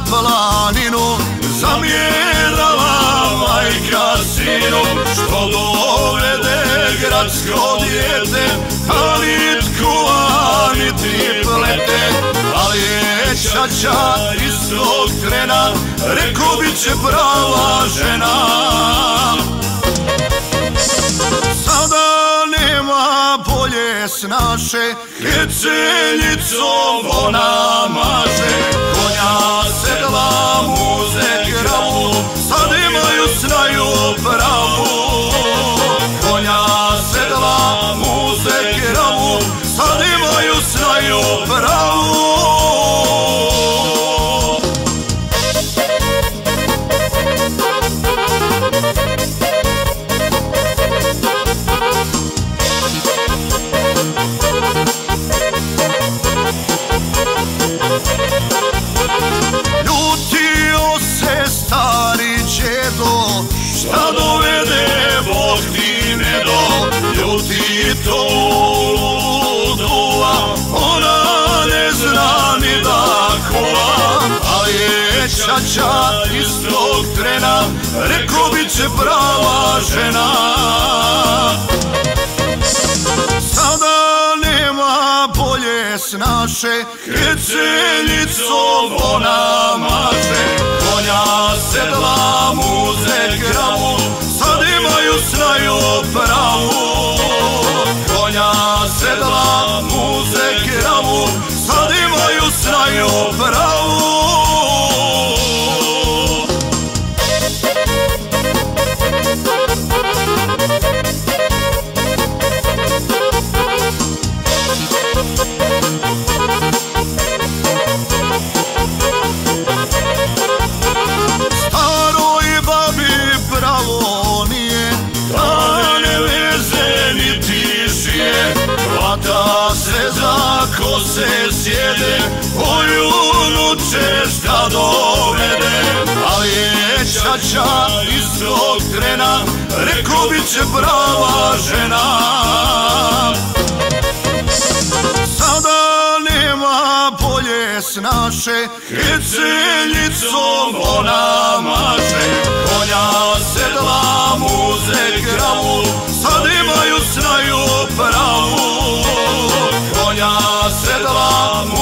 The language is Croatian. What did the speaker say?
planinu, zamjerala majka sinu, što dovede gradsko dijete, a nitko niti plete. Ali je ćaća istog trena, reko bit će prava žena. Sada nema bolje snaše, heceljicom ona maže. Konja sedla muze kravu, sad imaju snaju pravu. Konja sedla muze kravu, sad imaju snaju pravu. Ljutio se stari djedo, šta dovede Bog ti ne do. Ljuti to luduva, ona ne zna ni da kuva. Ali je ćaća istog trena, reko bit će prava žena. Sada nema bolje snaše, heceljicom ona maže. Konja sedla muze kravu, sad imaju snaju pravu. Konja sedla muze kravu, sad imaju snaju pravu. Staroj babi pravo nije, da ne veze niti šije. Hvata se za kose sjede, koju nuče šta dovede. Ali je ćaća istog trena, reko bit će prava žena. Sada nema bolje snaše, heceljicom ona maže. Konja sedla muze kravu, sad imaju snaju pravu. Konja sedla muze